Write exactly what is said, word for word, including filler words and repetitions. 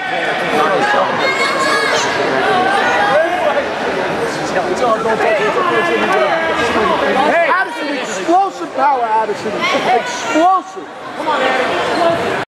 Hey, Addison, explosive power, Addison. Explosive. Come on, Addison.